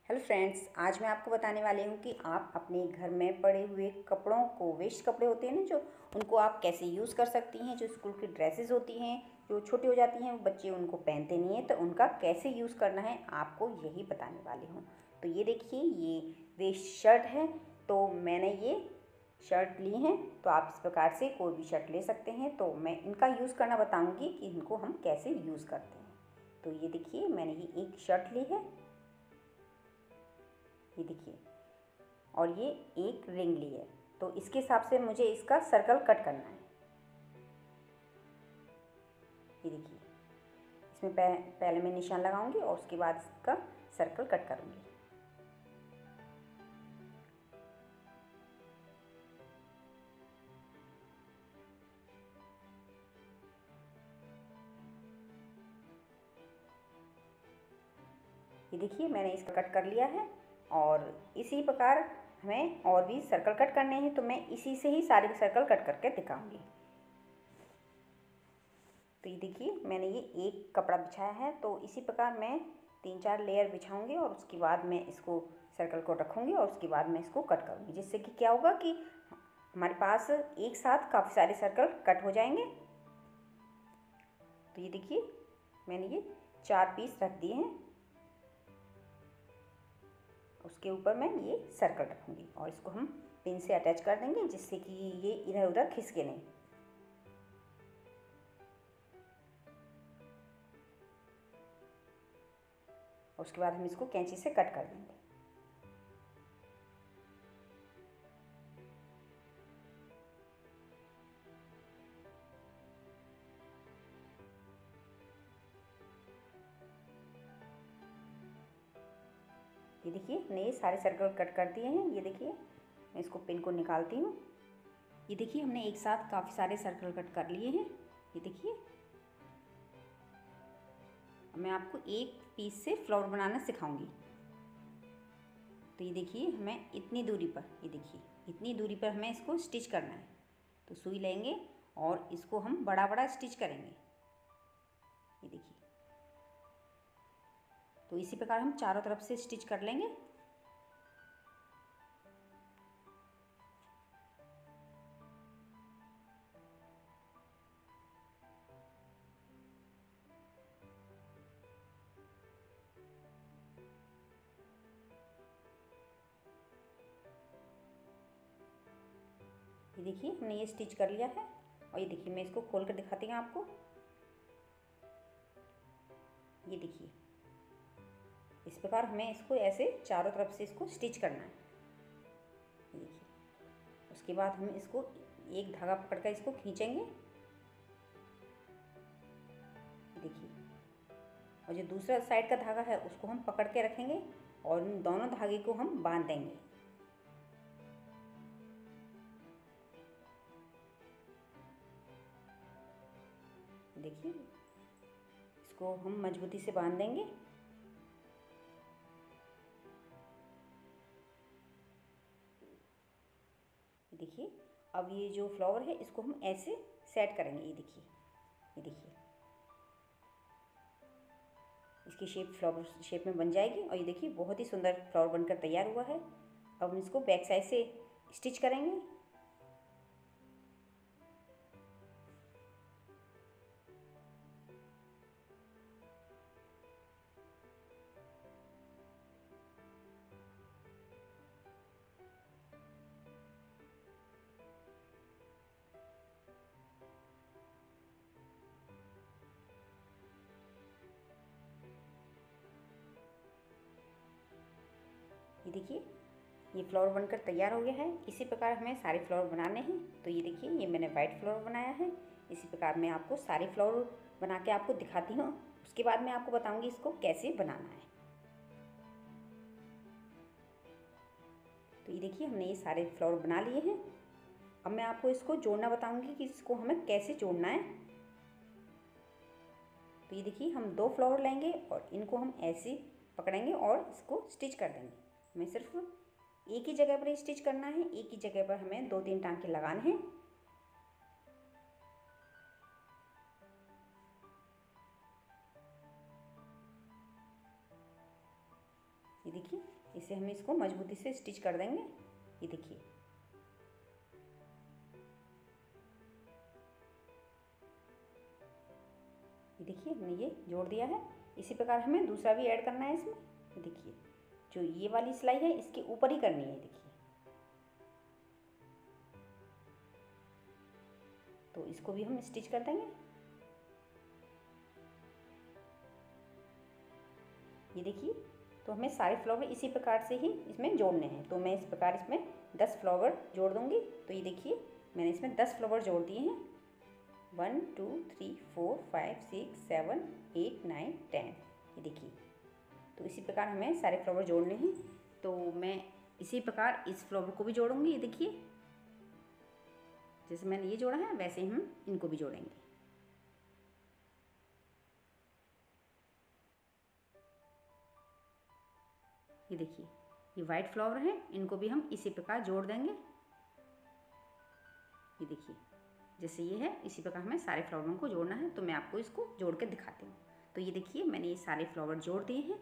Hello friends, आज मैं आपको बताने वाली हूँ कि आप अपने घर में पड़े हुए कपड़ों को, वेस्ट कपड़े होते हैं ना जो, उनको आप कैसे यूज़ कर सकती हैं। जो स्कूल की ड्रेसेस होती हैं, जो छोटी हो जाती हैं, वो बच्चे उनको पहनते नहीं हैं, तो उनका कैसे यूज़ करना है आपको यही बताने वाली हूँ। तो ये देखिए, ये वेस्ट शर्ट है। तो मैंने ये शर्ट ली हैं, तो आप इस प्रकार से कोई भी शर्ट ले सकते हैं। तो मैं इनका यूज़ करना बताऊँगी कि इनको हम कैसे यूज़ करते हैं। तो ये देखिए, मैंने ये एक शर्ट ली है, ये देखिए, और ये एक रिंग ली है। तो इसके हिसाब से मुझे इसका सर्कल कट करना है। ये देखिए, इसमें पहले मैं निशान लगाऊंगी और उसके बाद इसका सर्कल कट करूंगी। ये देखिए, मैंने इसका कट कर लिया है और इसी प्रकार हमें और भी सर्कल कट करने हैं। तो मैं इसी से ही सारे सर्कल कट करके दिखाऊंगी। तो ये देखिए, मैंने ये एक कपड़ा बिछाया है, तो इसी प्रकार मैं 3-4 लेयर बिछाऊंगी और उसके बाद मैं इसको सर्कल को रखूंगी और उसके बाद मैं इसको कट करूंगी, जिससे कि क्या होगा कि हमारे पास एक साथ काफ़ी सारे सर्कल कट हो जाएंगे। तो ये देखिए, मैंने ये 4 पीस रख दिए हैं। उसके ऊपर मैं ये सर्कल रखूंगी और इसको हम पिन से अटैच कर देंगे, जिससे कि ये इधर उधर खिसके नहीं। और उसके बाद हम इसको कैंची से कट कर देंगे। ये देखिए, मैंने ये सारे सर्कल कट कर दिए हैं। ये देखिए, मैं इसको पिन को निकालती हूँ। ये देखिए, हमने एक साथ काफ़ी सारे सर्कल कट कर लिए हैं। ये देखिए, मैं आपको एक पीस से फ्लावर बनाना सिखाऊंगी। तो ये देखिए, हमें इतनी दूरी पर, ये देखिए, इतनी दूरी पर हमें इसको स्टिच करना है। तो सुई लेंगे और इसको हम बड़ा बड़ा स्टिच करेंगे। ये देखिए, तो इसी प्रकार हम चारों तरफ से स्टिच कर लेंगे। ये देखिए, हमने ये स्टिच कर लिया है और ये देखिए, मैं इसको खोल कर दिखाती हूँ आपको। ये देखिए, इस प्रकार हमें इसको ऐसे चारों तरफ से इसको स्टिच करना है। ये देखिए, उसके बाद हम इसको एक धागा पकड़कर इसको खींचेंगे। ये देखिए, और जो दूसरा साइड का धागा है उसको हम पकड़ के रखेंगे और इन दोनों धागे को हम बांध देंगे। देखिए, इसको हम मजबूती से बांध देंगे। देखिए, अब ये जो फ्लावर है इसको हम ऐसे सेट करेंगे। ये देखिए, ये देखिए, इसकी शेप फ्लावर शेप में बन जाएगी और ये देखिए, बहुत ही सुंदर फ्लावर बनकर तैयार हुआ है। अब हम इसको बैक साइड से स्टिच करेंगे। ये देखिए, ये फ्लावर बनकर तैयार हो गया है। इसी प्रकार हमें सारे फ्लावर बनाने हैं। तो ये देखिए, ये मैंने वाइट फ्लावर बनाया है। इसी प्रकार मैं आपको सारे फ्लावर बना के आपको दिखाती हूँ। उसके बाद मैं आपको बताऊँगी इसको कैसे बनाना है। तो ये देखिए, हमने ये सारे फ्लावर बना लिए हैं। अब मैं आपको इसको जोड़ना बताऊँगी कि इसको हमें कैसे जोड़ना है। तो ये देखिए, हम 2 फ्लावर लेंगे और इनको हम ऐसे पकड़ेंगे और इसको स्टिच कर देंगे। हमें सिर्फ एक ही जगह पर स्टिच करना है, एक ही जगह पर हमें 2-3 टांके लगाने हैं। ये देखिए, इसे हम इसको मजबूती से स्टिच कर देंगे। ये देखिए, हमने ये जोड़ दिया है। इसी प्रकार हमें दूसरा भी ऐड करना है इसमें। ये देखिए, जो ये वाली सिलाई है इसके ऊपर ही करनी है। देखिए, तो इसको भी हम स्टिच कर देंगे। ये देखिए, तो हमें सारे फ्लावर इसी प्रकार से ही इसमें जोड़ने हैं। तो मैं इस प्रकार इसमें 10 फ्लावर जोड़ दूंगी। तो ये देखिए, मैंने इसमें 10 फ्लावर जोड़ दिए हैं। 1 2 3 4 5 6 7 8 9 10। ये देखिए, तो इसी प्रकार हमें सारे फ्लावर जोड़ने हैं। तो मैं इसी प्रकार इस फ्लावर को भी जोड़ूंगी। ये देखिए, जैसे मैंने ये जोड़ा है वैसे ही हम इनको भी जोड़ेंगे। ये देखिए, ये वाइट फ्लावर है, इनको भी हम इसी प्रकार जोड़ देंगे। ये देखिए, जैसे ये है इसी प्रकार हमें सारे फ्लावरों को जोड़ना है। तो मैं आपको इसको जोड़ के दिखाती हूँ। तो ये देखिए, मैंने ये सारे फ्लावर जोड़ दिए हैं।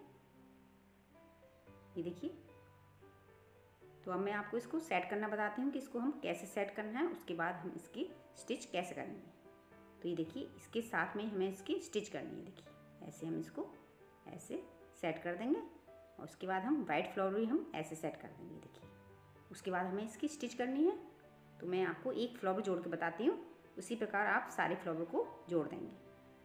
ये देखिए, तो अब मैं आपको इसको सेट करना बताती हूँ कि इसको हम कैसे सेट करना है, उसके बाद हम इसकी स्टिच कैसे करनी है। तो ये देखिए, इसके साथ में हमें इसकी स्टिच करनी है। देखिए, ऐसे हम इसको ऐसे सेट कर देंगे और उसके बाद हम वाइट फ्लावर भी हम ऐसे सेट कर देंगे। देखिए, उसके बाद हमें इसकी स्टिच करनी है। तो मैं आपको एक फ्लावर जोड़ के बताती हूँ, उसी प्रकार आप सारे फ्लावर को जोड़ देंगे।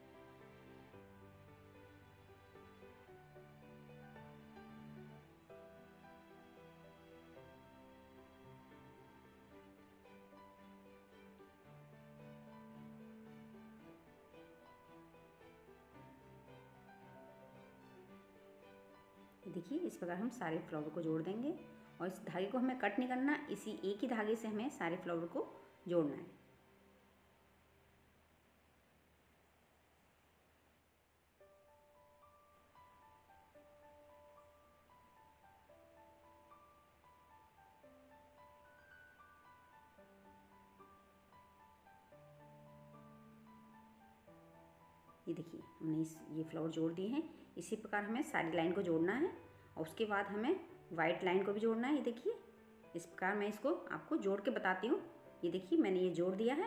देखिए, इस प्रकार हम सारे फ्लावर को जोड़ देंगे और इस धागे को हमें कट नहीं करना, इसी एक ही धागे से हमें सारे फ्लावर को जोड़ना है। ये देखिए, हमने ये फ्लावर जोड़ दिए हैं। इसी प्रकार हमें सारी लाइन को जोड़ना है और उसके बाद हमें वाइट लाइन को भी जोड़ना है। ये देखिए, इस प्रकार मैं इसको आपको जोड़ के बताती हूँ। ये देखिए, मैंने ये जोड़ दिया है।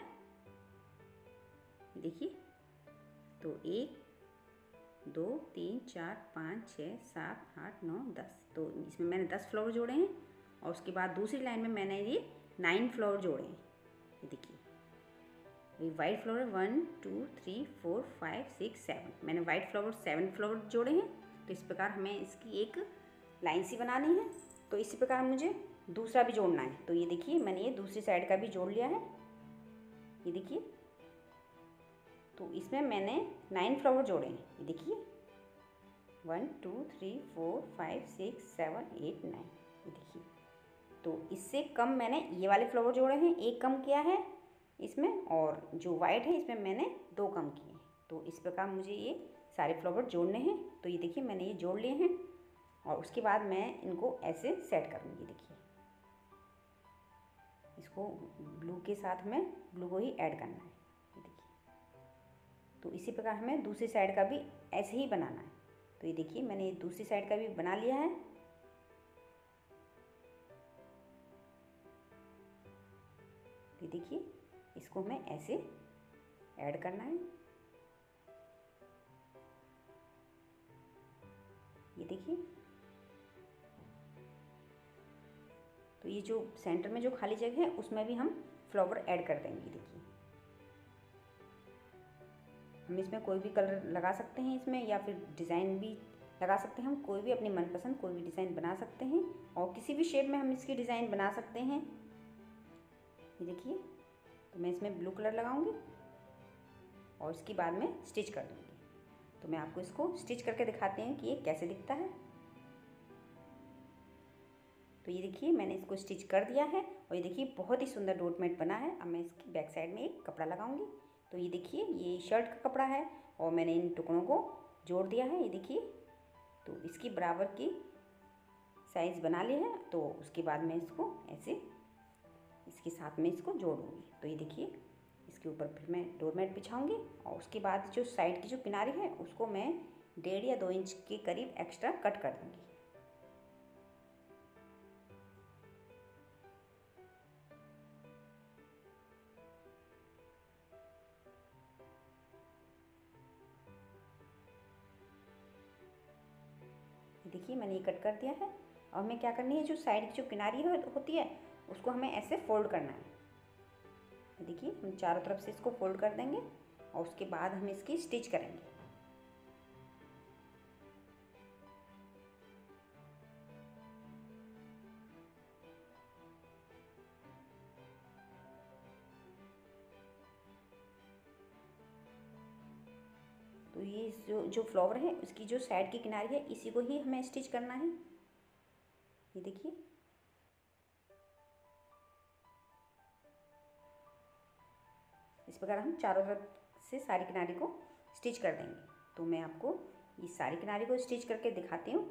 ये देखिए, तो 1 2 3 4 5 6 7 8 9 10। तो इसमें मैंने 10 फ्लावर जोड़े हैं और उसके बाद दूसरी लाइन में मैंने ये 9 फ्लावर जोड़े हैं। ये देखिए, ये वाइट फ्लावर 1 2 3 4 5 6 7, मैंने वाइट फ्लावर 7 फ्लावर जोड़े हैं। तो इस प्रकार हमें इसकी एक लाइन सी बनानी है। तो इसी प्रकार मुझे दूसरा भी जोड़ना है। तो ये देखिए, मैंने ये दूसरी साइड का भी जोड़ लिया है। ये देखिए, तो इसमें मैंने 9 फ्लावर जोड़े हैं। ये देखिए, 1 2 3 4 5 6 7 8 9। ये देखिए, तो इससे कम मैंने ये वाले फ्लावर जोड़े हैं, एक कम किया है इसमें, और जो वाइट है इसमें मैंने 2 कम किए। तो इस प्रकार मुझे ये सारे फ्लावर जोड़ने हैं। तो ये देखिए, मैंने ये जोड़ लिए हैं और उसके बाद मैं इनको ऐसे सेट करूँगी। देखिए, इसको ब्लू के साथ में ब्लू को ही ऐड करना है। ये देखिए, तो इसी प्रकार हमें दूसरी साइड का भी ऐसे ही बनाना है। तो ये देखिए, मैंने दूसरी साइड का भी बना लिया है। ये देखिए, इसको हमें ऐसे ऐड करना है। ये देखिए, तो ये जो सेंटर में जो खाली जगह है उसमें भी हम फ्लावर ऐड कर देंगे। देखिए, हम इसमें कोई भी कलर लगा सकते हैं इसमें, या फिर डिज़ाइन भी लगा सकते हैं। हम कोई भी अपनी मनपसंद कोई भी डिज़ाइन बना सकते हैं और किसी भी शेप में हम इसकी डिज़ाइन बना सकते हैं। ये देखिए, तो मैं इसमें ब्लू कलर लगाऊंगी और इसके बाद में स्टिच कर दूंगी। तो मैं आपको इसको स्टिच करके दिखाते हैं कि ये कैसे दिखता है। तो ये देखिए, मैंने इसको स्टिच कर दिया है और ये देखिए, बहुत ही सुंदर डॉट मेट बना है। अब मैं इसकी बैक साइड में एक कपड़ा लगाऊंगी। तो ये देखिए, ये शर्ट का कपड़ा है और मैंने इन टुकड़ों को जोड़ दिया है। ये देखिए, तो इसकी बराबर की साइज़ बना ली है। तो उसके बाद मैं इसको ऐसे इसके साथ में इसको जोड़ूंगी। तो ये देखिए, इसके ऊपर फिर मैं डोरमेट बिछाऊंगी और उसके बाद जो साइड की जो किनारी है उसको मैं 1.5 या 2 इंच के करीब एक्स्ट्रा कट कर दूंगी। देखिए मैंने ये कट कर दिया है। और हमें क्या करनी है, जो साइड की जो किनारी होती है उसको हमें ऐसे फोल्ड करना है। देखिए हम चारों तरफ से इसको फोल्ड कर देंगे और उसके बाद हम इसकी स्टिच करेंगे। तो ये जो फ्लावर है उसकी जो साइड की किनारी है इसी को ही हमें स्टिच करना है। ये देखिए इस प्रकार हम चारों तरफ से सारी किनारी को स्टिच कर देंगे। तो मैं आपको इस सारी किनारी को स्टिच करके दिखाती हूँ।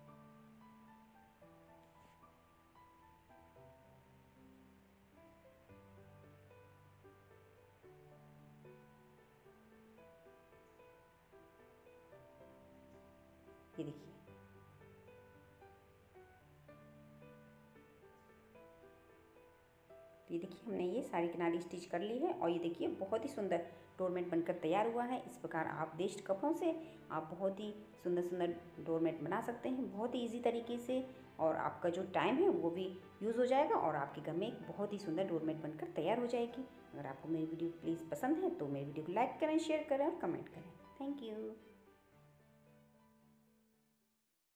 ये देखिए तो ये देखिए हमने ये सारी किनारी स्टिच कर ली है और ये देखिए बहुत ही सुंदर डोरमेट बनकर तैयार हुआ है। इस प्रकार आप वेस्ट कपड़ों से आप बहुत ही सुंदर सुंदर डोरमेट बना सकते हैं, बहुत ही ईजी तरीके से। और आपका जो टाइम है वो भी यूज़ हो जाएगा और आपके घर में एक बहुत ही सुंदर डोरमेट बनकर तैयार हो जाएगी। अगर आपको मेरी वीडियो प्लीज़ पसंद है तो मेरी वीडियो को लाइक करें, शेयर करें और कमेंट करें। Thank you.